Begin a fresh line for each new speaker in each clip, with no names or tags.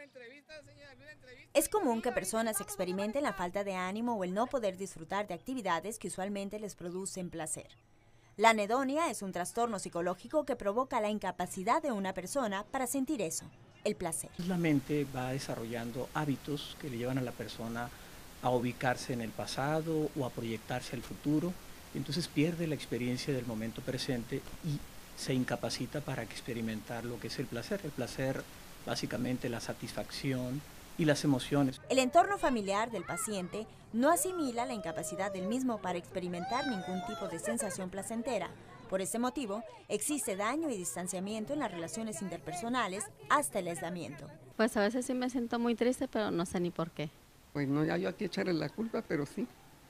Es común que personas experimenten la falta de ánimo o el no poder disfrutar de actividades que usualmente les producen placer. La anedonia es un trastorno psicológico que provoca la incapacidad de una persona para sentir eso, el placer.
La mente va desarrollando hábitos que le llevan a la persona a ubicarse en el pasado o a proyectarse al futuro, entonces pierde la experiencia del momento presente y se incapacita para experimentar lo que es el placer. El placer, básicamente la satisfacción y las emociones.
El entorno familiar del paciente no asimila la incapacidad del mismo para experimentar ningún tipo de sensación placentera. Por ese motivo, existe daño y distanciamiento en las relaciones interpersonales hasta el aislamiento.
Pues a veces sí me siento muy triste, pero no sé ni por qué.
Pues no, ya yo aquí echarle la culpa, pero sí.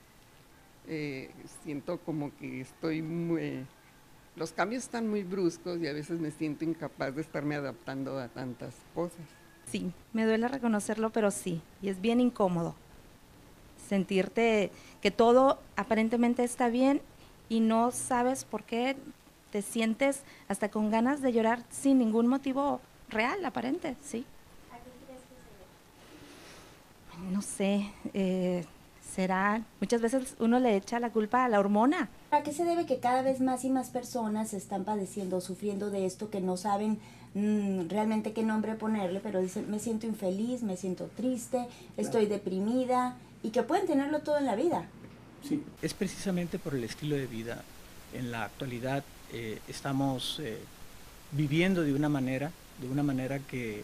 Siento como que los cambios están muy bruscos y a veces me siento incapaz de estarme adaptando a tantas cosas.
Sí, me duele reconocerlo, pero sí, y es bien incómodo. Sentirte que todo aparentemente está bien y no sabes por qué te sientes hasta con ganas de llorar sin ningún motivo real, aparente, sí.
¿A qué crees que se debe?
No sé, será, muchas veces uno le echa la culpa a la hormona.
¿A qué se debe que cada vez más y más personas están padeciendo o sufriendo de esto, que no saben realmente qué nombre ponerle, pero dicen, me siento infeliz, me siento triste, estoy deprimida, y que pueden tenerlo todo en la vida?
Sí, es precisamente por el estilo de vida. En la actualidad estamos viviendo de una manera que,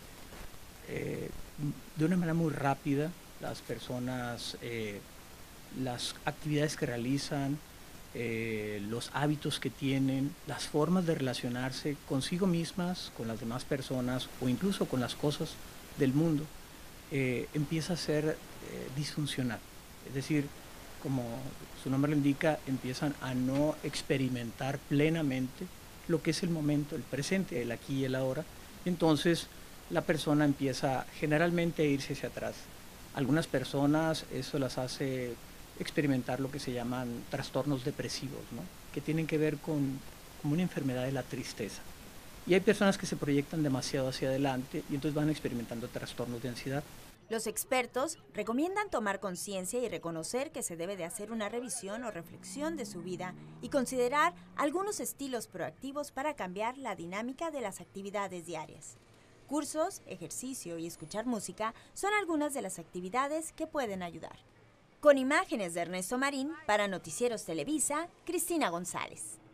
de una manera muy rápida, las personas, las actividades que realizan, los hábitos que tienen, las formas de relacionarse consigo mismas, con las demás personas o incluso con las cosas del mundo, empieza a ser disfuncional. Es decir, como su nombre lo indica, empiezan a no experimentar plenamente lo que es el momento, el presente, el aquí y el ahora. Entonces la persona empieza generalmente a irse hacia atrás. Algunas personas eso las hace experimentar lo que se llaman trastornos depresivos, ¿no? Que tienen que ver con una enfermedad de la tristeza. Y hay personas que se proyectan demasiado hacia adelante y entonces van experimentando trastornos de ansiedad.
Los expertos recomiendan tomar conciencia y reconocer que se debe de hacer una revisión o reflexión de su vida y considerar algunos estilos proactivos para cambiar la dinámica de las actividades diarias. Cursos, ejercicio y escuchar música son algunas de las actividades que pueden ayudar. Con imágenes de Ernesto Marín, para Noticieros Televisa, Cristina González.